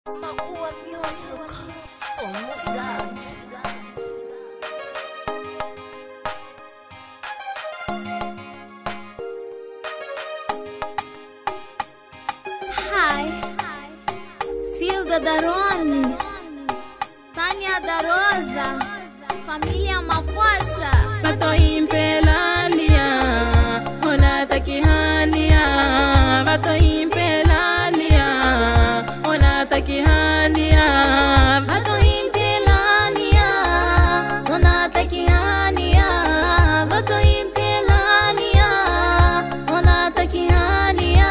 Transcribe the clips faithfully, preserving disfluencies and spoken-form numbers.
Makua Music, Song of That. Hi, Silda da Rony, Tânia da Rosa, família Makwasa. Bato impelania, ona takihania. Bato impelania, ona takihania. Bato impelania, ona takihania. Bato impelania, ona takihania.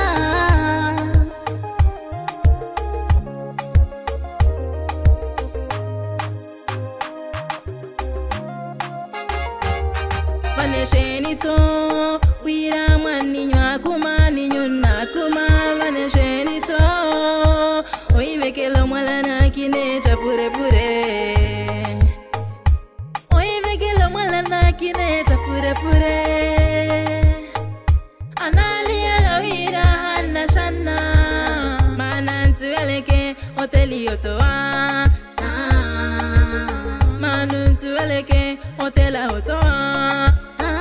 Vaneshenito, wira mwaninyo kuma ninyo nakuma. Vaneshenito, oivekelo mwalana kinecha pure pure. Oivekelo mwalana kinecha pure pure. Analia la wira hana shana. Manantu eleke hoteli otoa. Manuntu eleke hotela otoa.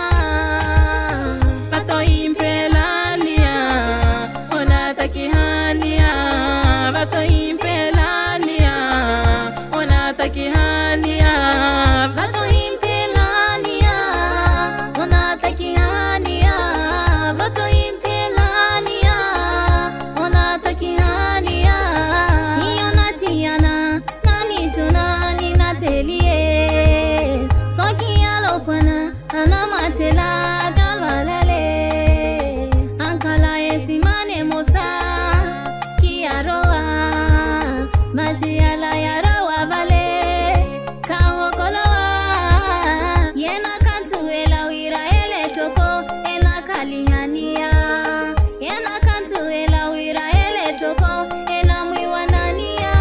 Bato impelania, ona takihania. Bato impelania, ona takihania. Bato impelania, ona takihania. Bato impelania, ona takihania. Niona tiana, nani tuna nina telie. Soki alopana, ana matela davalale. Ankala esimane mosa, kiaroa. Mashiala yarawa vale, kawo koloa. Yena kantu ela wira ele toko, ela kalihania. Yena kantu ela wira ele toko, ela mwiwanania.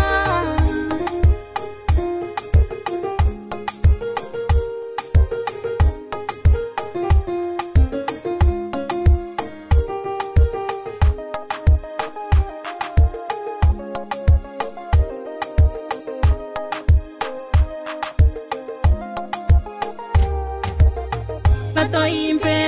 Bato impelania.